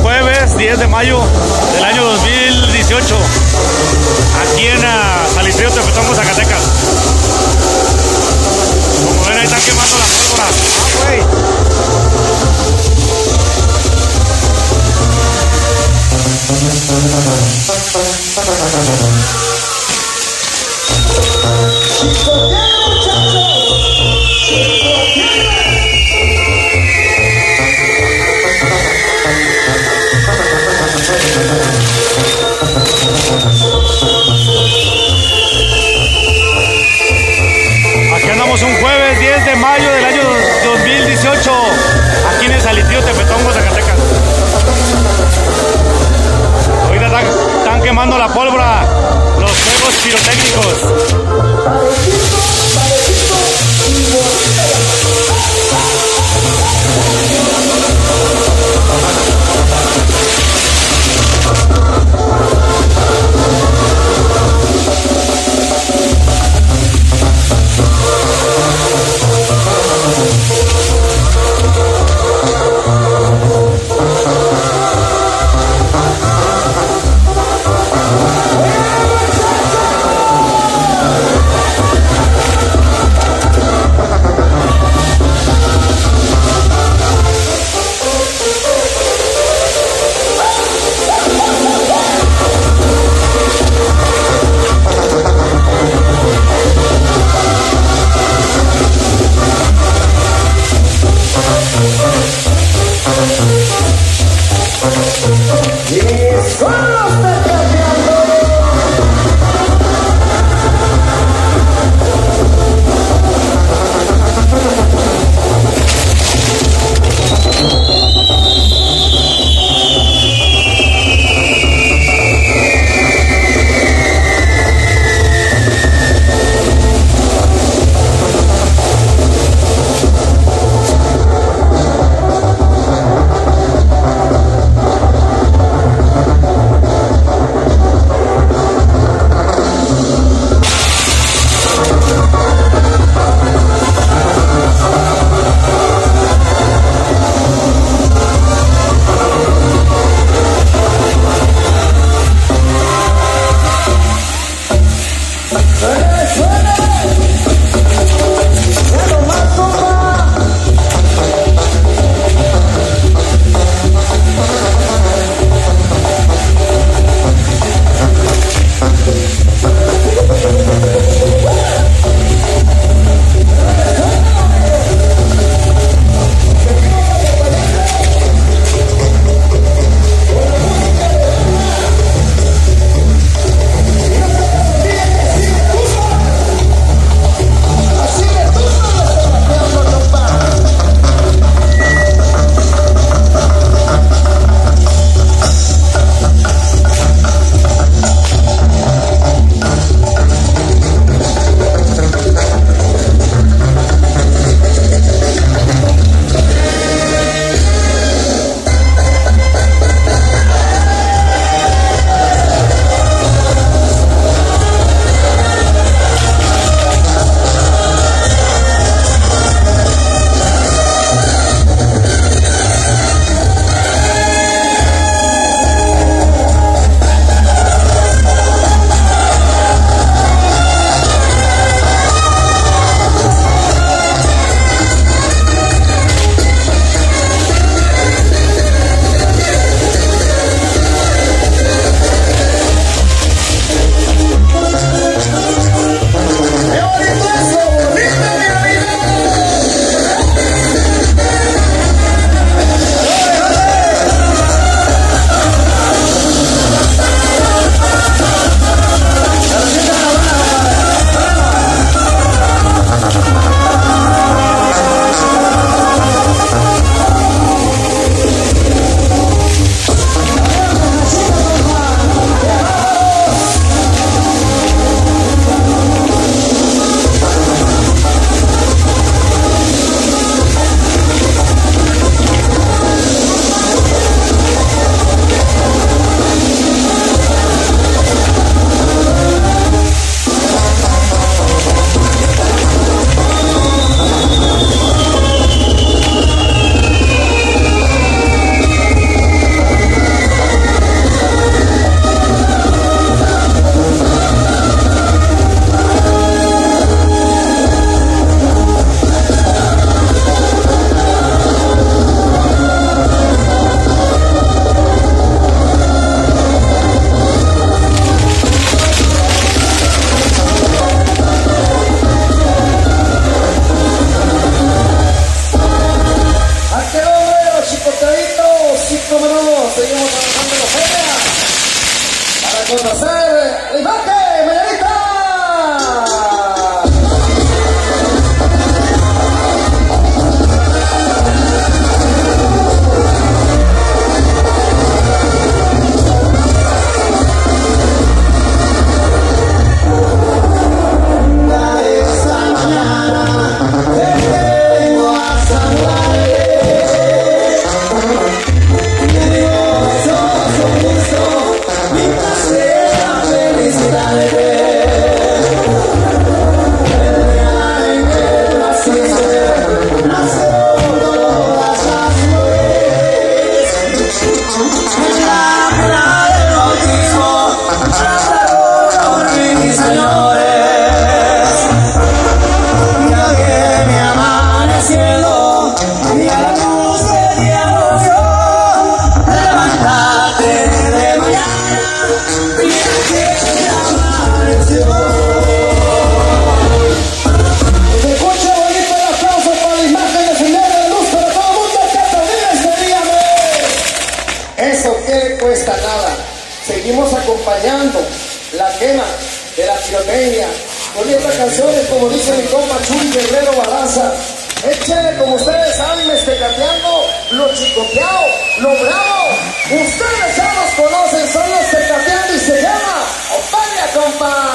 jueves 10 de mayo del año 2018, aquí en Salitrío, Tepetongo, Zacatecas. Como ven, ahí están quemando la pólvora. Aquí andamos un jueves 10 de mayo del año 2018, aquí en el Salitrío, Tepetongo, Zacatecas. Ahorita están quemando la pólvora, los fuegos pirotécnicos. seguimos trabajando en la feria para conocer el Ibaque, Mañanita. Seguimos acompañando la quema de la pirotecnia con estas canciones, como dice mi compa Chuy Guerrero Balanza. Échale, como ustedes saben, mestecateando, lo chicoteado, lo bravo. Ustedes ya los conocen, son los tecateando y se llama Opalia, compa.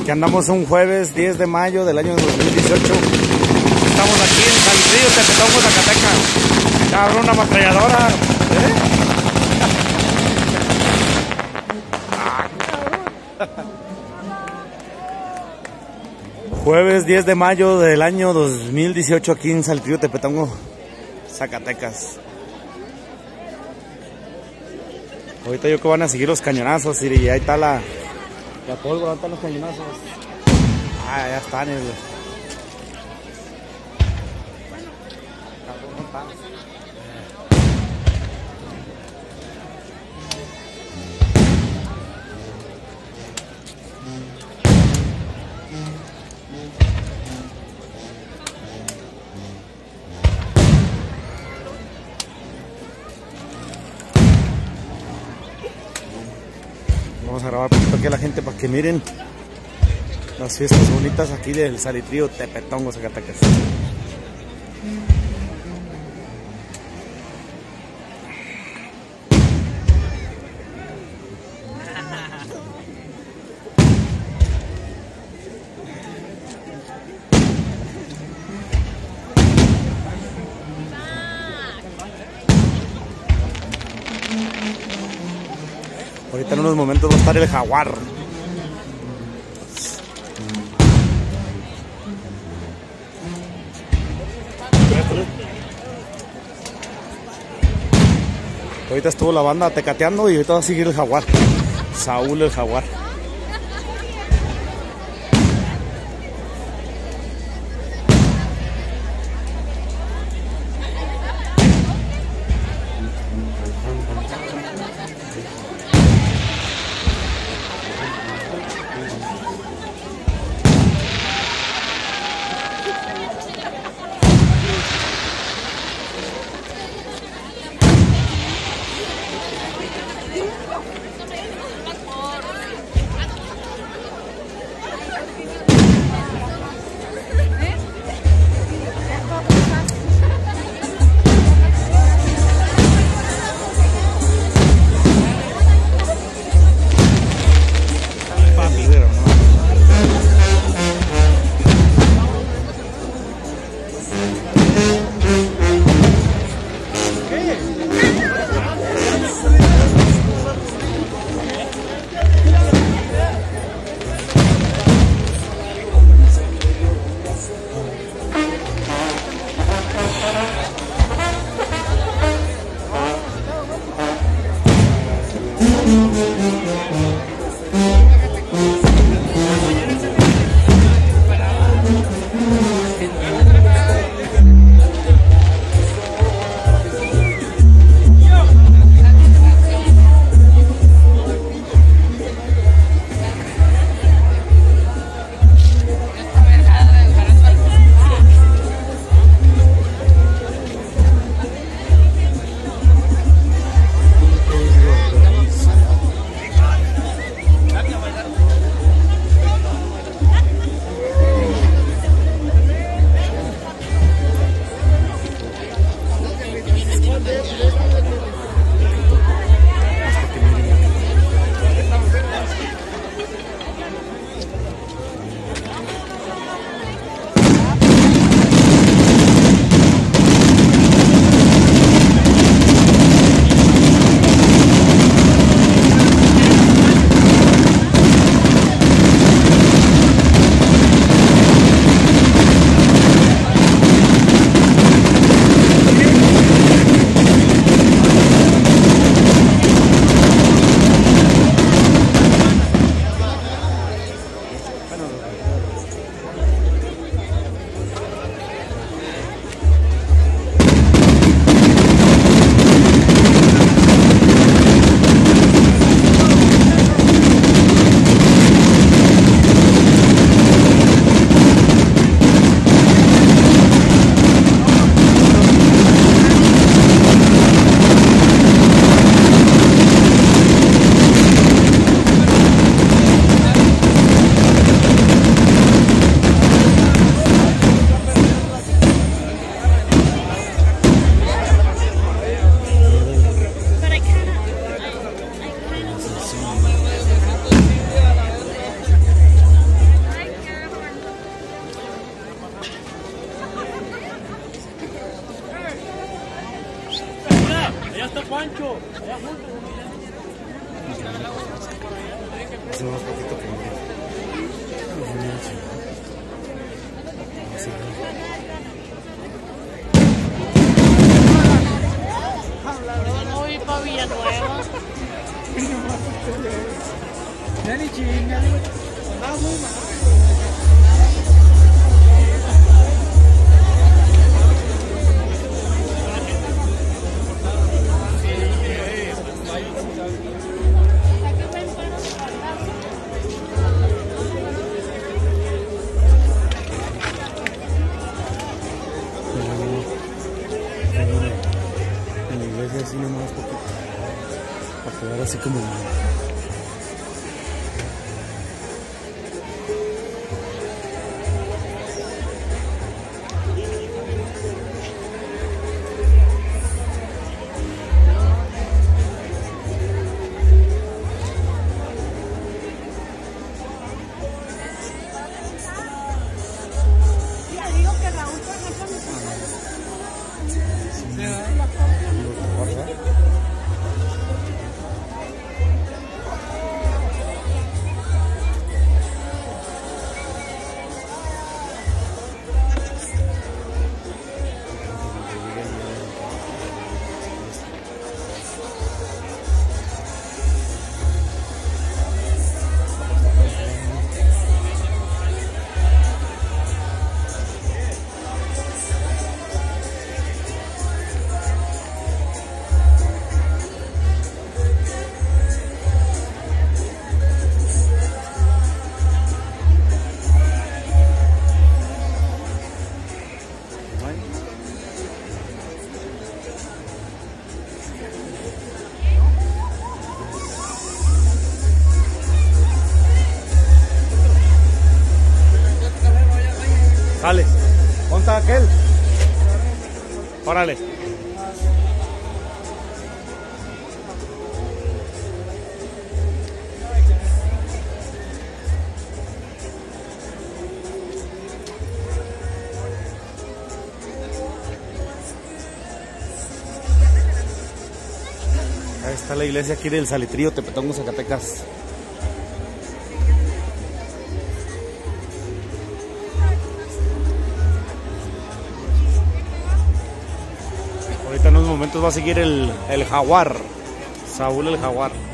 Aquí andamos un jueves 10 de mayo del año 2018. Estamos aquí en Salitrillo, Tepetongo, Zacatecas. Cabrón, una ametralladora. Jueves 10 de mayo del año 2018 aquí en Salitrillo, Tepetongo, Zacatecas. Ahorita yo que van a seguir los cañonazos y ahí está la pólvora, ahí están los cañonazos. Ah, ya están. Vamos a grabar poquito aquí a la gente para que miren las fiestas bonitas aquí del Salitrillo, Tepetongo, Zacatecas. Ahorita en unos momentos va a estar el Jaguar. Ahorita estuvo la banda tecateando y ahorita va a seguir el Jaguar. Saúl el Jaguar. Ese más poquito que mire. No voy para Villanueva. Ya ni chinga, andaba muy mal. En la iglesia así nomás poquito para quedar así como Dale, ponte aquel. Órale. Ahí está la iglesia aquí del Salitrío, Tepetongo, Zacatecas. Ahorita en unos momentos va a seguir el jaguar, Saúl el jaguar.